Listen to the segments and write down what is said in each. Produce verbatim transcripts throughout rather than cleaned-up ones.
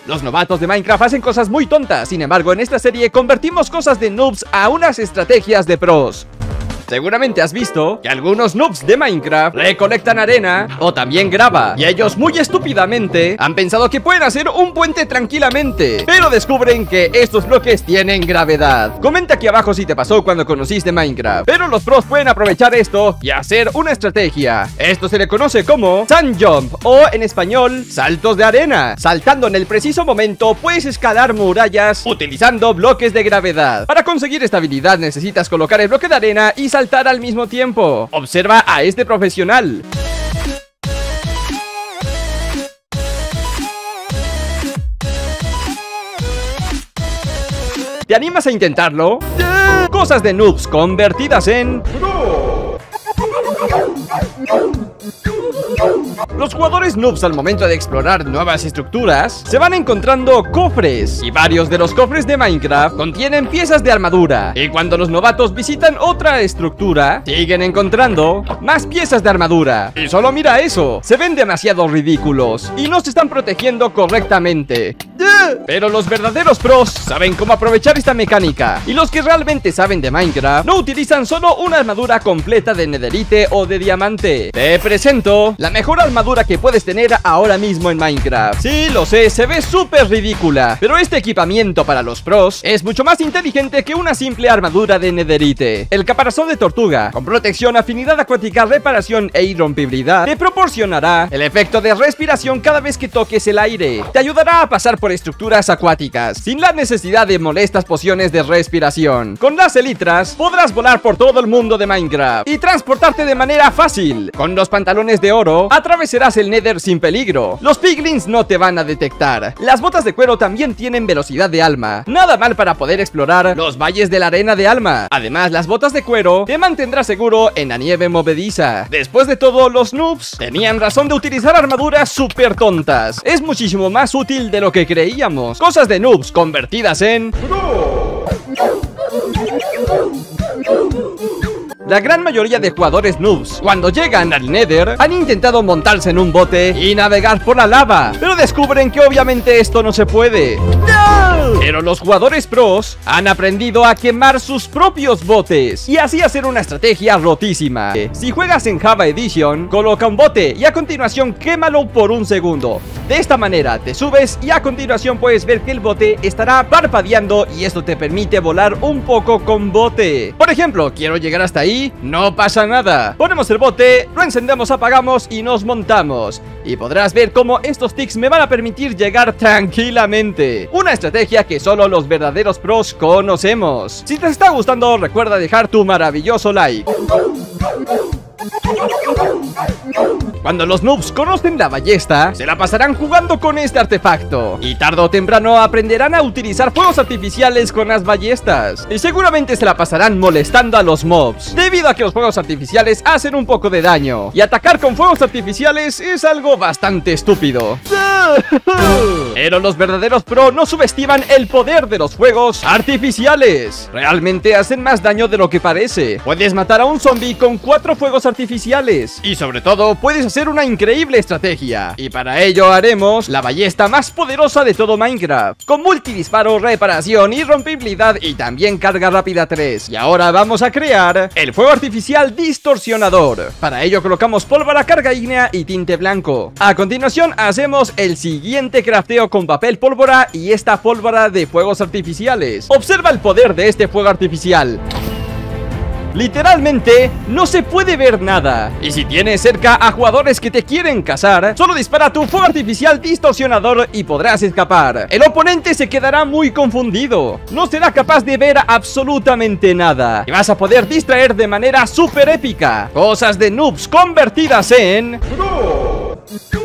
Los novatos de Minecraft hacen cosas muy tontas, sin embargo en esta serie convertimos cosas de noobs a unas estrategias de pros. Seguramente has visto que algunos noobs de Minecraft recolectan arena o también grava, y ellos muy estúpidamente han pensado que pueden hacer un puente tranquilamente, pero descubren que estos bloques tienen gravedad. Comenta aquí abajo si te pasó cuando conociste Minecraft. Pero los pros pueden aprovechar esto y hacer una estrategia. Esto se le conoce como Sand Jump, o en español, saltos de arena. Saltando en el preciso momento puedes escalar murallas utilizando bloques de gravedad. Para conseguir esta habilidad necesitas colocar el bloque de arena y saltar al mismo tiempo. Observa a este profesional. ¿Te animas a intentarlo? ¡Yeah! Cosas de noobs convertidas en pro. Los jugadores noobs al momento de explorar nuevas estructuras se van encontrando cofres, y varios de los cofres de Minecraft contienen piezas de armadura, y cuando los novatos visitan otra estructura siguen encontrando más piezas de armadura. Y solo mira eso, se ven demasiado ridículos y no se están protegiendo correctamente. Pero los verdaderos pros saben cómo aprovechar esta mecánica, y los que realmente saben de Minecraft no utilizan solo una armadura completa de netherite o de diamante. Te presento la mejor armadura que puedes tener ahora mismo en Minecraft. Sí, lo sé, se ve súper ridícula, pero este equipamiento para los pros es mucho más inteligente que una simple armadura de netherite. El caparazón de tortuga, con protección, afinidad acuática, reparación e irrompibilidad, te proporcionará el efecto de respiración cada vez que toques el aire. Te ayudará a pasar por estructuras acuáticas sin la necesidad de molestas pociones de respiración. Con las elitras podrás volar por todo el mundo de Minecraft y transportarte de manera fácil. Con los pantalones de oro atravesarás el Nether sin peligro. Los piglins no te van a detectar. Las botas de cuero también tienen velocidad de alma. Nada mal para poder explorar los valles de la arena de alma. Además, las botas de cuero te mantendrán seguro en la nieve movediza. Después de todo, los noobs tenían razón de utilizar armaduras súper tontas. Es muchísimo más útil de lo que creíamos. Cosas de noobs convertidas en pro. La gran mayoría de jugadores noobs, cuando llegan al Nether, han intentado montarse en un bote y navegar por la lava, pero descubren que obviamente esto no se puede. ¡No! Pero los jugadores pros han aprendido a quemar sus propios botes y así hacer una estrategia rotísima. Si juegas en Java Edition, coloca un bote y a continuación quémalo por un segundo. De esta manera te subes y a continuación puedes ver que el bote estará parpadeando, y esto te permite volar un poco con bote. Por ejemplo, quiero llegar hasta ahí, no pasa nada. Ponemos el bote, lo encendemos, apagamos y nos montamos. Y podrás ver cómo estos tics me van a permitir llegar tranquilamente. Una estrategia que solo los verdaderos pros conocemos. Si te está gustando, recuerda dejar tu maravilloso like. Cuando los noobs conocen la ballesta, se la pasarán jugando con este artefacto, y tarde o temprano aprenderán a utilizar fuegos artificiales con las ballestas, y seguramente se la pasarán molestando a los mobs, debido a que los fuegos artificiales hacen un poco de daño, y atacar con fuegos artificiales es algo bastante estúpido. Pero los verdaderos pro no subestiman el poder de los fuegos artificiales. Realmente hacen más daño de lo que parece. Puedes matar a un zombie con cuatro fuegos artificiales, y sobre todo puedes hacer una increíble estrategia. Y para ello haremos la ballesta más poderosa de todo Minecraft, con multidisparo, reparación, irrompibilidad y también carga rápida tres. Y ahora vamos a crear el fuego artificial distorsionador. Para ello colocamos pólvora, carga ígnea y tinte blanco. A continuación hacemos el siguiente crafteo con papel pólvora y esta pólvora de fuegos artificiales. Observa el poder de este fuego artificial. Literalmente no se puede ver nada, y si tienes cerca a jugadores que te quieren cazar, solo dispara tu fuego artificial distorsionador y podrás escapar. El oponente se quedará muy confundido, no será capaz de ver absolutamente nada, y vas a poder distraer de manera súper épica. Cosas de noobs convertidas en pro.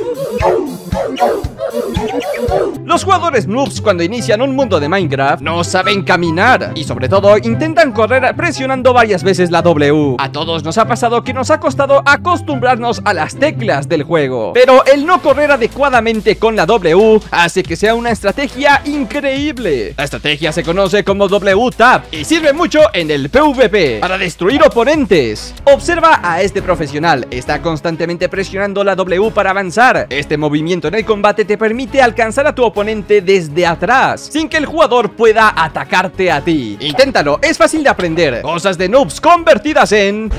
Los jugadores noobs, cuando inician un mundo de Minecraft, no saben caminar y sobre todo intentan correr presionando varias veces la W. A todos nos ha pasado que nos ha costado acostumbrarnos a las teclas del juego, pero el no correr adecuadamente con la W hace que sea una estrategia increíble. La estrategia se conoce como W tap y sirve mucho en el PvP para destruir oponentes. Observa a este profesional, está constantemente presionando la W para avanzar. Este movimiento en el combate te permite alcanzar a tu oponente oponente desde atrás, sin que el jugador pueda atacarte a ti. Inténtalo, es fácil de aprender. Cosas de noobs convertidas en...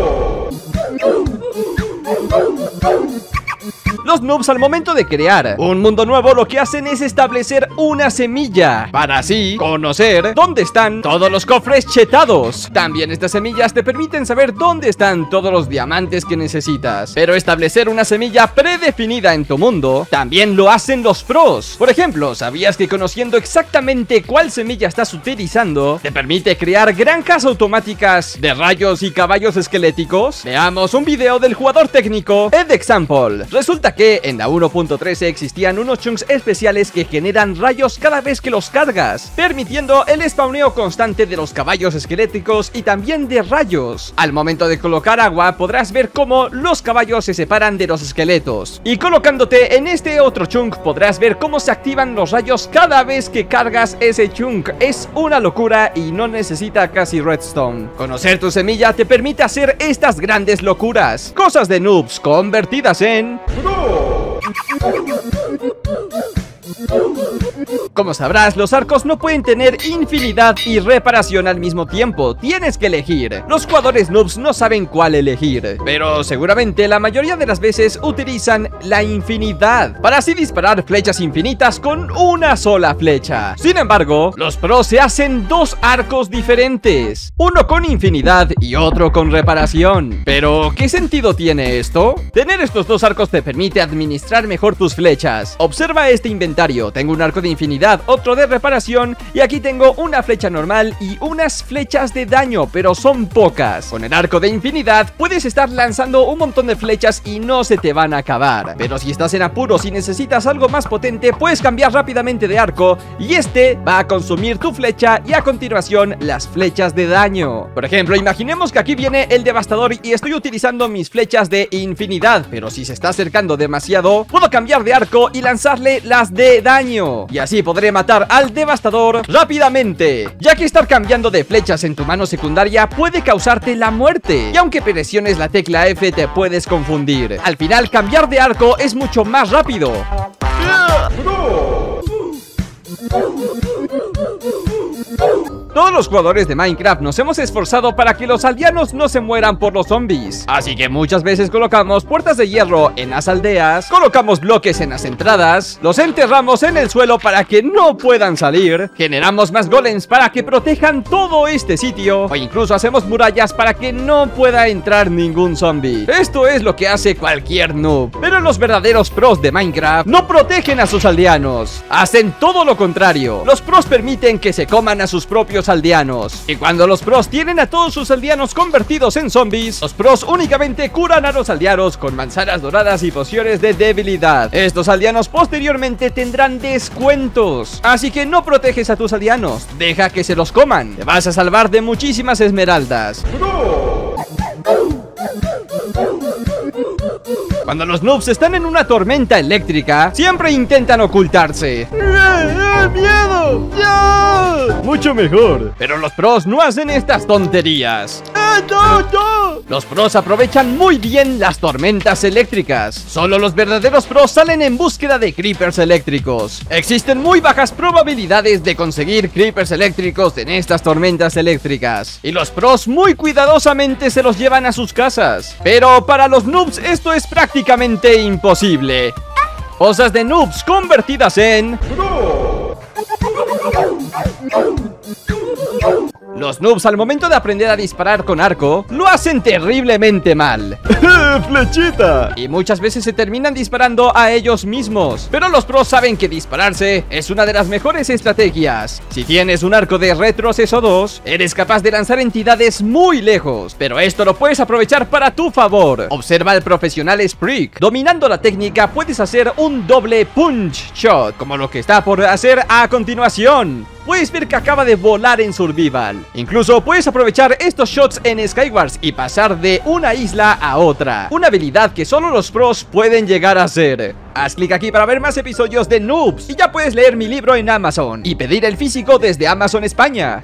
Los noobs, al momento de crear un mundo nuevo, lo que hacen es establecer una semilla para así conocer dónde están todos los cofres chetados. También estas semillas te permiten saber dónde están todos los diamantes que necesitas. Pero establecer una semilla predefinida en tu mundo también lo hacen los pros. Por ejemplo, ¿sabías que conociendo exactamente cuál semilla estás utilizando te permite crear granjas automáticas de rayos y caballos esqueléticos? Veamos un video del jugador técnico Ed Example. Resulta que en la uno punto trece existían unos chunks especiales que generan rayos cada vez que los cargas, permitiendo el spawneo constante de los caballos esqueléticos y también de rayos. Al momento de colocar agua podrás ver cómo los caballos se separan de los esqueletos, y colocándote en este otro chunk podrás ver cómo se activan los rayos cada vez que cargas ese chunk. Es una locura y no necesita casi redstone. Conocer tu semilla te permite hacer estas grandes locuras, cosas de noobs convertidas en... Como sabrás, los arcos no pueden tener infinidad y reparación al mismo tiempo. Tienes que elegir. Los jugadores noobs no saben cuál elegir, pero seguramente la mayoría de las veces utilizan la infinidad para así disparar flechas infinitas con una sola flecha. Sin embargo, los pros se hacen dos arcos diferentes, uno con infinidad y otro con reparación. Pero, ¿qué sentido tiene esto? Tener estos dos arcos te permite administrar mejor tus flechas. Observa este inventario. Tengo un arco de infinidad, otro de reparación, y aquí tengo una flecha normal y unas flechas de daño, pero son pocas. Con el arco de infinidad puedes estar lanzando un montón de flechas y no se te van a acabar, pero si estás en apuros y necesitas algo más potente, puedes cambiar rápidamente de arco y este va a consumir tu flecha y a continuación las flechas de daño. Por ejemplo, imaginemos que aquí viene el devastador y estoy utilizando mis flechas de infinidad, pero si se está acercando demasiado, puedo cambiar de arco y lanzarle las de daño, y así podré matar al devastador rápidamente, ya que estar cambiando de flechas en tu mano secundaria puede causarte la muerte, y aunque presiones la tecla F te puedes confundir. Al final, cambiar de arco es mucho más rápido. Todos los jugadores de Minecraft nos hemos esforzado para que los aldeanos no se mueran por los zombies, así que muchas veces colocamos puertas de hierro en las aldeas, colocamos bloques en las entradas, los enterramos en el suelo para que no puedan salir, generamos más golems para que protejan todo este sitio, o incluso hacemos murallas para que no pueda entrar ningún zombie. Esto es lo que hace cualquier noob, pero los verdaderos pros de Minecraft no protegen a sus aldeanos, hacen todo lo contrario. Los pros permiten que se coman a sus propios aldeanos, y cuando los pros tienen a todos sus aldeanos convertidos en zombies, los pros únicamente curan a los aldeanos con manzanas doradas y pociones de debilidad. Estos aldeanos posteriormente tendrán descuentos, así que no proteges a tus aldeanos, deja que se los coman, te vas a salvar de muchísimas esmeraldas. Cuando los noobs están en una tormenta eléctrica, siempre intentan ocultarse. ¡Eh, eh, miedo! ¡Ya! Mucho mejor. Pero los pros no hacen estas tonterías. ¡Eh, no, no! Los pros aprovechan muy bien las tormentas eléctricas. Solo los verdaderos pros salen en búsqueda de creepers eléctricos. Existen muy bajas probabilidades de conseguir creepers eléctricos en estas tormentas eléctricas, y los pros muy cuidadosamente se los llevan a sus casas. Pero para los noobs esto es prácticamente imposible. Cosas de noobs convertidas en... Los noobs, al momento de aprender a disparar con arco, lo hacen terriblemente mal. ¡Flechita! Y muchas veces se terminan disparando a ellos mismos. Pero los pros saben que dispararse es una de las mejores estrategias. Si tienes un arco de retroceso dos, eres capaz de lanzar entidades muy lejos, pero esto lo puedes aprovechar para tu favor. Observa al profesional Spreak. Dominando la técnica puedes hacer un doble punch shot, como lo que está por hacer a continuación. Puedes ver que acaba de volar en Survival. Incluso puedes aprovechar estos shots en Skywars y pasar de una isla a otra, una habilidad que solo los pros pueden llegar a hacer. Haz clic aquí para ver más episodios de Noobs y ya puedes leer mi libro en Amazon y pedir el físico desde Amazon España.